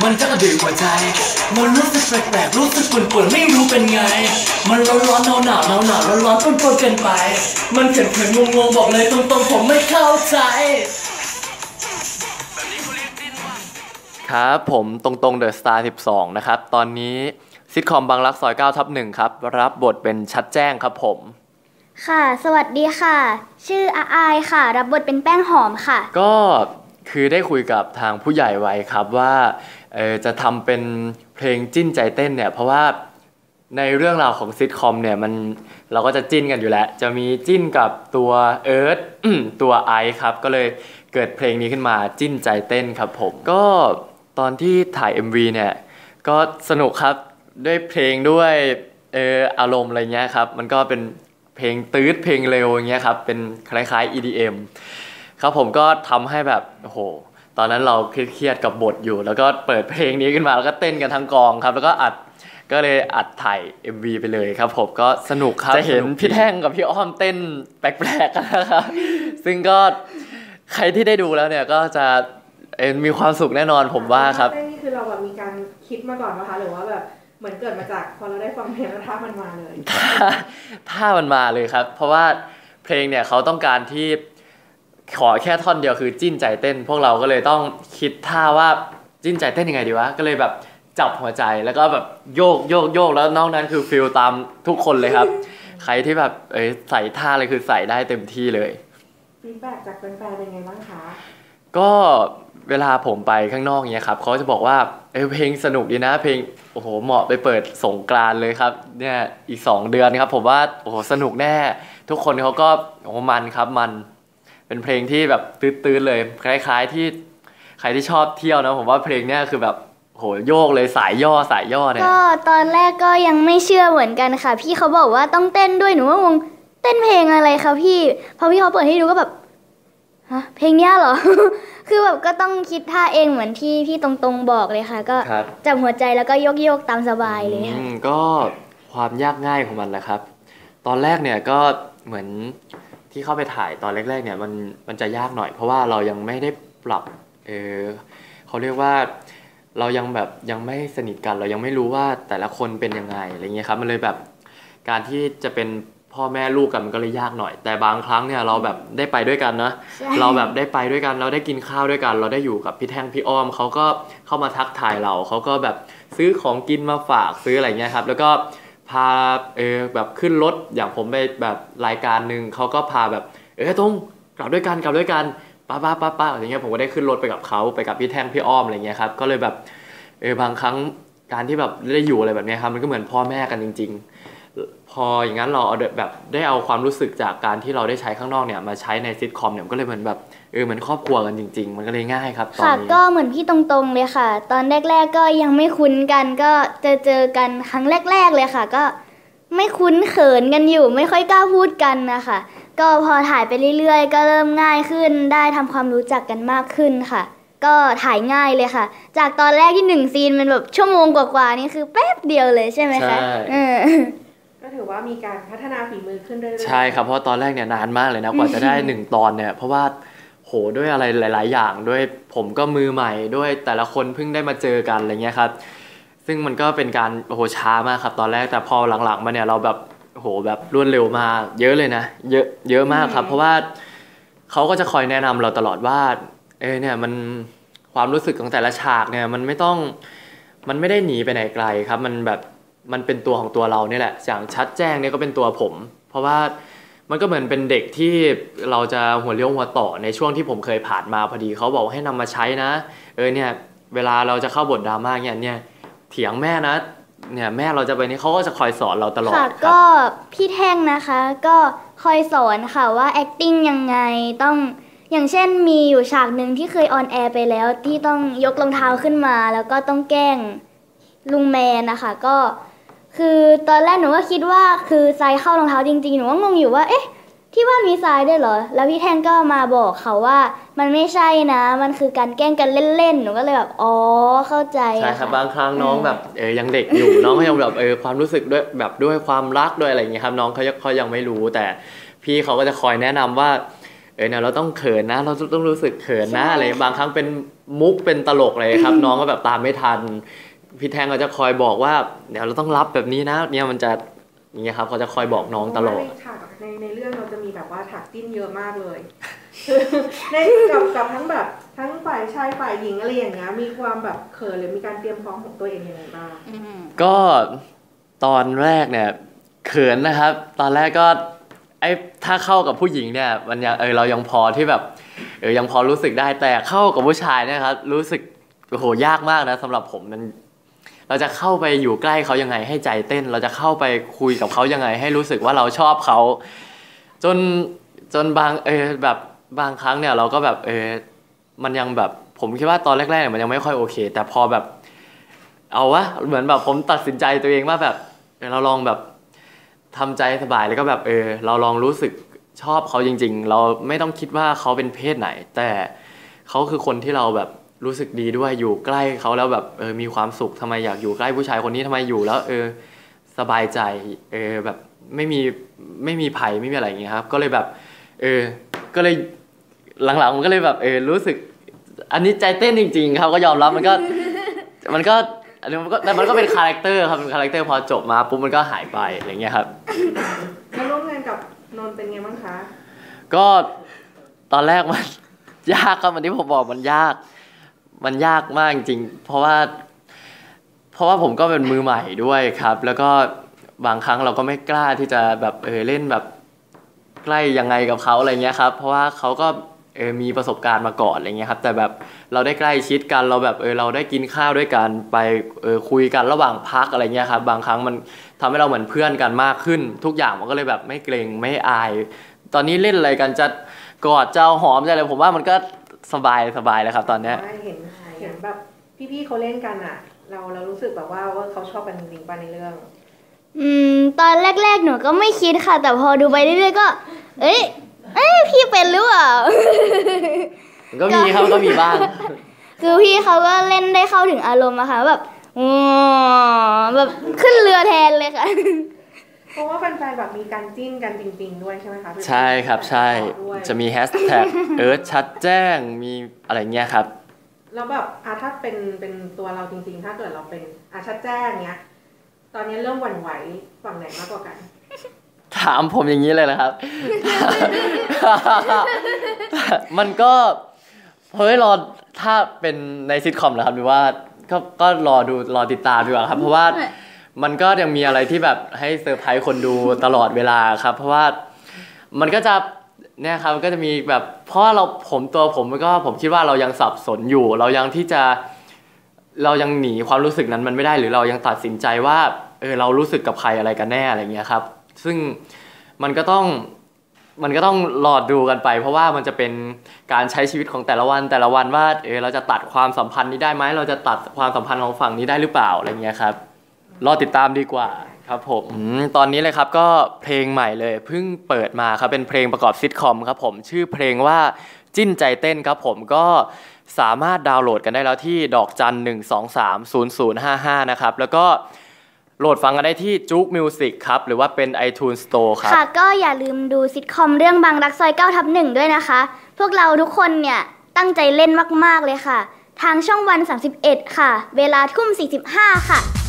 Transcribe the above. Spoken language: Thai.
มันจะกระดืบหัวใจมันรู้สึกแปลกๆรู้สึกป่วนๆไม่รู้เป็นไงมันร้อนๆหนาวร้อนๆปนๆกันไปมันเขินๆงงๆบอกเลยตรงๆผมไม่เข้าใจครับผมตรงๆเดอะสตาร์12นะครับตอนนี้ซิทคอมบางรักซอย9/1ครับรับบทเป็นชัดแจ้งครับผมค่ะสวัสดีค่ะชื่ออายค่ะรับบทเป็นแป้งหอมค่ะก็คือได้คุยกับทางผู้ใหญ่ไว้ครับว่าจะทำเป็นเพลงจิ้นใจเต้นเนี่ยเพราะว่าในเรื่องราวของซิทคอมเนี่ยเราก็จะจิ้นกันอยู่แล้วจะมีจิ้นกับตัวเอิร์ธตัวไอซ์ครับก็เลยเกิดเพลงนี้ขึ้นมาจิ้นใจเต้นครับผมก็ตอนที่ถ่าย MV เนี่ยก็สนุกครับด้วยเพลงด้วยอารมณ์อะไรเงี้ยครับมันก็เป็นเพลงตื๊ดเพลงเร็วอย่างเงี้ยครับเป็นคล้ายๆ EDM ครับผมก็ทำให้แบบโอ้โหตอนนั้นเราเครียดกับบทอยู่แล้วก็เปิดเพลงนี้ขึ้นมาแล้วก็เต้นกันทั้งกองครับแล้วก็เลยอัดถ่าย MV ไปเลยครับผมก็สนุกครับจะเห็นพี่แท่งกับพี่อ้อมเต้นแปลกๆกันนะครับซึ่งก็ใครที่ได้ดูแล้วเนี่ยก็จะมีความสุขแน่นอนผมว่าครับนี่คือเราแบบมีการคิดมาก่อนนะคะหรือว่าแบบเหมือนเกิดมาจากพอเราได้ฟังเพลงแล้วท่ามันมาเลยท่ามันมาเลยครับเพราะว่าเพลงเนี่ยเขาต้องการที่ขอแค่ท่อนเดียวคือจิ้นใจเต้นพวกเราก็เลยต้องคิดท่าว่าจิ้นใจเต้นยังไงดีวะก็เลยแบบจับหัวใจแล้วก็แบบโยกแล้วนอกนั้นคือฟีลตามทุกคนเลยครับใครที่แบบใส่ท่าเลยคือใส่ได้เต็มที่เลยฟีดแบ็กจากแฟนๆเป็นไงบ้างคะก็เวลาผมไปข้างนอกเนี้ยครับเขาจะบอกว่าเพลงสนุกดีนะเพลงโอ้โหเหมาะไปเปิดสงกรานต์เลยครับเนี่ยอีก2 เดือนครับผมว่าโอ้โหสนุกแน่ทุกคนเขาก็โอ้มันครับมันเป็นเพลงที่แบบตื้นๆเลยคล้ายๆที่ใครที่ชอบเที่ยวนะผมว่าเพลงเนี้ยคือแบบโหโยกเลยสายย่อเนี่ยก็ตอนแรกก็ยังไม่เชื่อเหมือนกันค่ะพี่เขาบอกว่าต้องเต้นด้วยหนูว่างงเต้นเพลงอะไรคะพี่พอพี่เขาเปิดให้ดูก็แบบฮะเพลงเนี้ยเหรอ คือแบบก็ต้องคิดท่าเองเหมือนที่พี่ตรงๆบอกเลยค่ะก็จับหัวใจแล้วก็โยกตามสบายเลยค่ะก็ความยากง่ายของมันแหละครับตอนแรกเนี่ยก็เหมือนที่เข้าไปถ่ายตอนแรกๆเนี่ยมันจะยากหน่อยเพราะว่าเรายังไม่ได้ปรับเขาเรียกว่าเรายังไม่สนิทกันเรายังไม่รู้ว่าแต่ละคนเป็นยังไงอะไรเงี้ยครับมันเลยแบบการที่จะเป็นพ่อแม่ลูกกันมันก็เลยยากหน่อยแต่บางครั้งเนี่ยเราแบบได้ไปด้วยกันนะเราแบบได้ไปด้วยกันเราได้กินข้าวด้วยกันเราได้อยู่กับพี่แท่งพี่อ้อมเขาก็เข้ามาทักทายเราเขาก็แบบซื้อของกินมาฝากซื้ออะไรเงี้ยครับแล้วก็พาแบบขึ้นรถอย่างผมไปแบบรายการนึงเขาก็พาแบบต้องกลับด้วยกันป้าอย่างเงี้ยผมก็ได้ขึ้นรถไปกับเขาไปกับพี่แท่งพี่อ้อมอะไรเงี้ยครับก็เลยแบบบางครั้งการที่แบบได้อยู่อะไรแบบนี้ครับมันก็เหมือนพ่อแม่กันจริงๆพออย่างนั้นเราเอาแบบได้เอาความรู้สึกจากการที่เราได้ใช้ข้างนอกเนี่ยมาใช้ในซิทคอมเนี่ยก็เลยเหมือนแบบเหมือนครอบครัวกันจริงๆมันก็เลยง่ายครับตอนนี้ก็เหมือนพี่ตรงๆเลยค่ะตอนแรกๆก็ยังไม่คุ้นกันก็เจอกันครั้งแรกๆเลยค่ะก็ไม่คุ้นเขินกันอยู่ไม่ค่อยกล้าพูดกันนะคะก็พอถ่ายไปเรื่อยๆก็เริ่มง่ายขึ้นได้ทำความรู้จักกันมากขึ้นค่ะก็ถ่ายง่ายเลยค่ะจากตอนแรกที่1 ซีนมันแบบชั่วโมงกว่าๆนี่คือแป๊บเดียวเลยใช่ไหมคะก็ถือว่ามีการพัฒนาฝีมือขึ้นเรื่อยๆใช่ครับเพราะตอนแรกเนี่ยนานมากเลยนะกว่าจะได้1 ตอนเนี่ยเพราะว่าโหด้วยอะไรหลายๆอย่างด้วยผมก็มือใหม่ด้วยแต่ละคนเพิ่งได้มาเจอกันอะไรเงี้ยครับซึ่งมันก็เป็นการโอ้โหช้ามากครับตอนแรกแต่พอหลังๆมาเนี่ยเราแบบโหแบบรวดเร็วมากเยอะเลยนะเยอะมากครับเพราะว่าเขาก็จะคอยแนะนำเราตลอดว่าเนี่ยมันความรู้สึกของแต่ละฉากเนี่ยมันไม่ได้หนีไปไหนไกลครับมันแบบมันเป็นตัวของตัวเราเนี่ยแหละอย่างชัดแจ้งเนี่ยก็เป็นตัวผมเพราะว่ามันก็เหมือนเป็นเด็กที่เราจะหัวเลี้ยวหัวต่อในช่วงที่ผมเคยผ่านมาพอดีเขาบอกให้นำมาใช้นะเนี่ยเวลาเราจะเข้าบทดราม่าเนี่ยเถียงแม่นะเนี่ยแม่เราจะไปนี้เขาก็จะคอยสอนเราตลอดค่ะก็พี่แท่งนะคะก็คอยสอนค่ะว่า acting ยังไงต้องอย่างเช่นมีอยู่ฉากหนึ่งที่เคยออนแอร์ไปแล้วที่ต้องยกรองเท้าขึ้นมาแล้วก็ต้องแกล้งลุงแมนนะคะก็คือตอนแรกหนูก็คิดว่าคือทรายเข้ารองเท้าจริงๆหนูก็งงอยู่ว่าเอ๊ะที่ว่ามีทรายด้วยเหรอแล้วพี่แท่งก็มาบอกเขาว่ามันไม่ใช่นะมันคือการแกล้งกันเล่นๆหนูก็เลยแบบอ๋อเข้าใจใช่ครับบางครั้งน้องแบบยังเด็กอยู่ น้องก็ยังแบบความรู้สึกด้วยแบบด้วยความรักด้วยอะไรอย่างเงี้ยครับน้องเขายังไม่รู้แต่พี่เขาก็จะคอยแนะนำว่าเนี่ยเราต้องเขินนะเราต้องรู้สึกเขินนะอะไรบางครั้งเป็นมุกเป็นตลกเลยครับ น้องก็แบบตามไม่ทันพี่แทงก็จะคอยบอกว่าเดี๋ยวเราต้องรับแบบนี้นะเนี่ยมันจะอย่างเงี้ยครับเขาจะคอยบอกน้องตลอดในเรื่องเราจะมีแบบว่าฉากจิ้นเยอะมากเลยในกับทั้งแบบทั้งฝ่ายชายฝ่ายหญิงอะไรอย่างเงี้ยมีความแบบเขินหรือมีการเตรียมพร้อมของตัวเองยังไงบ้างก็ตอนแรกเนี่ยเขินนะครับตอนแรกก็ถ้าเข้ากับผู้หญิงเนี่ยมันยังเรายังพอที่แบบยังพอรู้สึกได้แต่เข้ากับผู้ชายเนี่ยครับรู้สึกโอ้โหยากมากนะสำหรับผมมันเราจะเข้าไปอยู่ใกล้เขายังไงให้ใจเต้นเราจะเข้าไปคุยกับเขายังไงให้รู้สึกว่าเราชอบเขาจนบางแบบบางครั้งเนี่ยเราก็แบบมันยังแบบผมคิดว่าตอนแรกๆเนี่ยมันยังไม่ค่อยโอเคแต่พอแบบเอาวะเหมือนแบบผมตัดสินใจตัวเองว่าแบบเราลองแบบทำใจสบายแล้วก็แบบเราลองรู้สึกชอบเขาจริงๆเราไม่ต้องคิดว่าเขาเป็นเพศไหนแต่เขาคือคนที่เราแบบรู้สึกดีด้วยอยู่ใกล้เขาแล้วแบบมีความสุขทำไมอยากอยู่ใกล้ผู้ชายคนนี้ทำไมอยู่แล้วสบายใจแบบไม่มีภัยไม่มีอะไรอย่างเงี้ยครับก็เลยแบบก็เลยหลังๆมันก็เลยแบบรู้สึกอันนี้ใจเต้นจริงๆครับก็ยอมรับมันก็อันนี้มันก็เป็นคาแรคเตอร์ครับเป็นคาแรคเตอร์พอจบมาปุ๊บมันก็หายไปอะไรเงี้ยครับแล้วร่วมงานกับนนท์เป็นไงบ้างคะก็ตอนแรกมันยากครับวันที่ผมบอกมันยากมากจริงเพราะว่าผมก็เป็นมือใหม่ด้วยครับแล้วก็บางครั้งเราก็ไม่กล้าที่จะแบบเล่นแบบใกล้ยังไงกับเขาอะไรเงี้ยครับเพราะว่าเขาก็มีประสบการณ์มาก่อนอะไรเงี้ยครับแต่แบบเราได้ใกล้ชิดกันเราแบบเราได้กินข้าวด้วยกันไปคุยกันระหว่างพักอะไรเงี้ยครับบางครั้งมันทำให้เราเหมือนเพื่อนกันมากขึ้นทุกอย่างมันก็เลยแบบไม่เกรงไม่อายตอนนี้เล่นอะไรกันจะกอดเจ้าหอมอะไรผมว่ามันก็สบายแล้วครับตอนนี้เห็นแบบพี่ๆเขาเล่นกันอ่ะเรารู้สึกแบบว่าเขาชอบกันจริงๆป่ะในเรื่องตอนแรกๆหนูก็ไม่คิดค่ะแต่พอดูไปเรื่อยๆก็พี่เป็นหรือเปล่าก็มีครับก็มีบ้างคือพี่เขาก็เล่นได้เข้าถึงอารมณ์อะค่ะแบบแบบขึ้นเรือแทนเลยค่ะเพราะว่าแฟนๆแบบมีการจิ้นกันจริงๆด้วยใช่ไหมคะใช่ครับใช่จะมีแฮชแท็กชัดแจ้งมีอะไรเงี้ยครับแล้วแบบถ้าเป็นตัวเราจริงๆถ้าเกิดเราเป็นชัดแจ้งเนี้ยตอนนี้เริ่มหวั่นไหวฝั่งไหนมากกว่ากันถามผมอย่างนี้เลยนะครับ มันก็รอถ้าเป็นในซิทคอมนะครับหรือว่าก็รอติดตามดีกว่าครับเพราะว่ามันก็ยังมีอะไรที่แบบให้เซอร์ไพรส์คนดูตลอดเวลาครับเพราะว่ามันก็จะเนี่ยครับก็จะมีแบบเพราะผมคิดว่าเรายังสับสนอยู่เรายังหนีความรู้สึกนั้นมันไม่ได้หรือเรายังตัดสินใจว่าเรารู้สึกกับใครอะไรกันแน่อะไรเงี้ยครับซึ่งมันก็ต้องรอดูกันไปเพราะว่ามันจะเป็นการใช้ชีวิตของแต่ละวันว่าเราจะตัดความสัมพันธ์นี้ได้ไหมเราจะตัดความสัมพันธ์ของฝั่งนี้ได้หรือเปล่าอะไรเงี้ยครับรอติดตามดีกว่าครับผมตอนนี้เลยครับก็เพลงใหม่เลยเพิ่งเปิดมาครับเป็นเพลงประกอบซิทคอมครับผมชื่อเพลงว่าจิ้นใจเต้นครับผมก็สามารถดาวน์โหลดกันได้แล้วที่ดอกจัน 1230055นะครับแล้วก็โหลดฟังกันได้ที่จุ๊กมิวสิกครับหรือว่าเป็น iTunes Store ครับค่ะก็อย่าลืมดูซิทคอมเรื่องบางรักซอย 9/1 ด้วยนะคะพวกเราทุกคนเนี่ยตั้งใจเล่นมากๆเลยค่ะทางช่องวัน 31 ค่ะเวลา 20:45 ค่ะ